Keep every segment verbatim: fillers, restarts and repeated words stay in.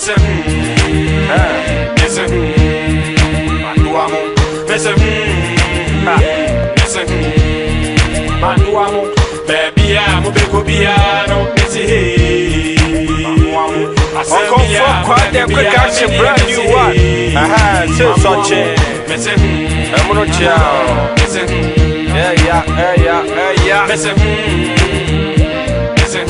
Mese Mese Manuamo Mese Mese Manuamo Baby I'm a beko piano Mese Manuamo Okomfo Kwadee quick action brand new one. Aha, so such Mese I'm gonna chow. Mese Yeah, yeah, yeah, yeah, yeah. Mese Mese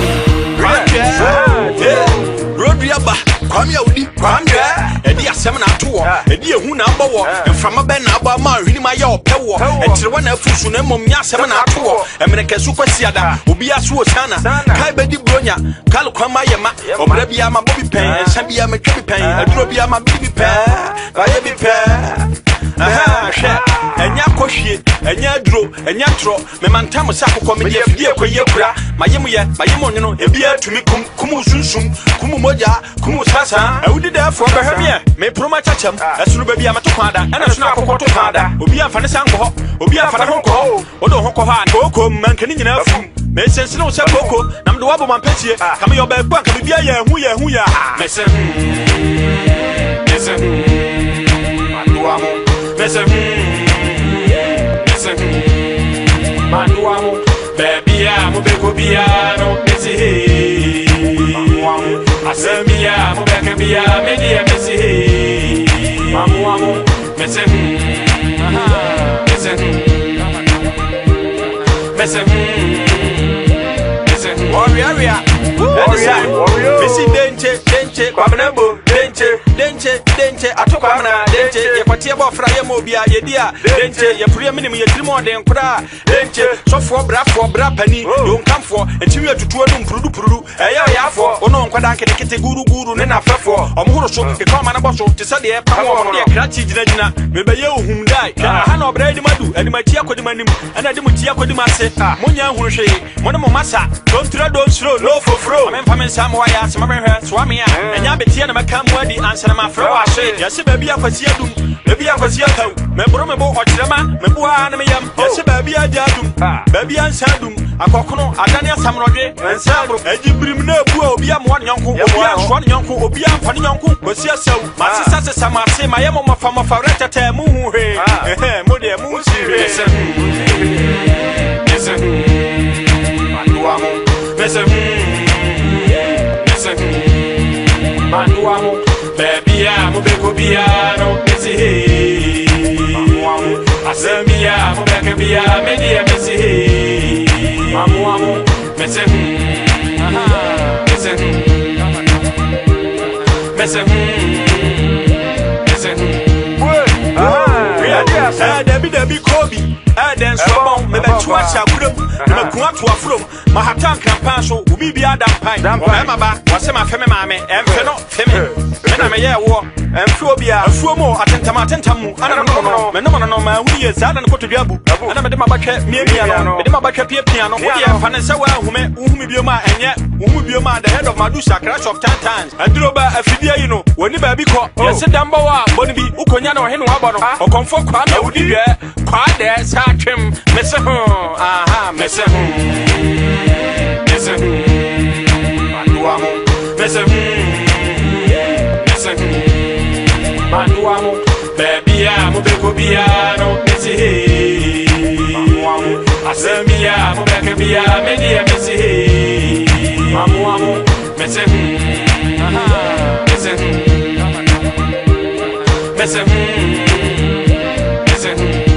Road Yaba, come here with the Kwamia, and the Assembly tour, and the Huna Bow, and from a Ben Abama, really my yaw, Power, and to one of Fusun and Momia Semana tour, and America Super Siada, Ubia Suasana, Kaibedi Bronya, Kalukamayama, Obrabia, my bobby pen, and Sabia, my baby pen, and Drobia, my baby pen, baby pen. Aha, share, and Yakoshi, and Yadro, and Yatro, Memantamo Sako comedy, Yakura, my Yamuya, my Yamono, and beer to me, Kumu Sunsum, Kumu Moja, Kumu Sasa, I would be there for Bahamia, may Proma Chacham, as soon as I'm a Topada, and a Snappo Topada, Ubia Fanasango, Ubia Fanahoko, Odo Hokoha, Hoko, Mancanina, may sense no Sapoko, Nam the Wabba Pessia, come your back, come be a Huya Huya, Messer, Messer, Manuamo. Mese Mese Manuamo Baby I'm a beko piano Mese Manuamo Asembia I'm a beko piano Media Mese Manuamo Mese Mese Mese Mese Warrior, warrior, warrior. Missy Denche, Denche, Quabanabo, Denche, Denche, Denche, Atokana, Denche, Yapatia Fraya Mobia, Yedia, Denche, Yapria Minimum, Yatimo, then Kra, Denche, so for Obrafour, Brapani, don't come for, and you have to do them Puru Puru, Aya for, Ono Kwadee, Kete Guru Guru, Nena Fafo, Omuro, the common apostle, to say the power of the Kratchi Jina, maybe you whom die, Hano Brady Madu, and my Tia Kodimani, and I didn't Tia Kodimase, Munya Hushe, Monamasa, don't try those slow, no for fro, I'm coming somewhere, some Swami, and Yabitia, and I come where the answer my fro, I say, yes, baby, I was here, maybe I was here, Membromabo, Ochama, Mebua, and Mayam, yes, baby, I jadum, baby, and Sadum, a cocono, Adania Samroge, and Sabo, and you bring no poor, be one young, one young, be a funny young, but see so, my sister, some I say, my Yamma from a Faretta, Moo, hey, Modia Moo, serious. Manuamo, Mese Mese Manuamo, Baby I'm a beko piano, Mese Manuamo, Asembia I'm a beko piano, Media Mese Manuamo, Mese Mese Mese Mese Ah, Debbie Debbie Kobe, ah, then Swabon, maybe two hours of room, and a quart to a flow. Mahatan Campasso, who be the other pine. Mamma, was my family, mammy, and Feno, Femi, and I'm a year war, and Phobia, a few more attentamatamu, and I don't know, no man, who is out and go to Yabu, and I'm a Demabaca, near piano, Demabaca piano, Fanessa, who may be my and yet, who will be my the head of Madusa, crash of ten times, and Droba, a figure, you know, when you baby call, yes, a Damboa, Bonnie, Ukonyano, Hen Wabano, Okomfo Kwadee, would you get Kwadee, Sachim, Messe, aha, Messe, Messe, Manuamo, Messe, Messe, Manuamo, Baby, I'm a beko piano, Messe, Manuamo, Asembia, I'm a beko piano, Media, Messe, Manuamo, Messe, Messe, Messe, Messe,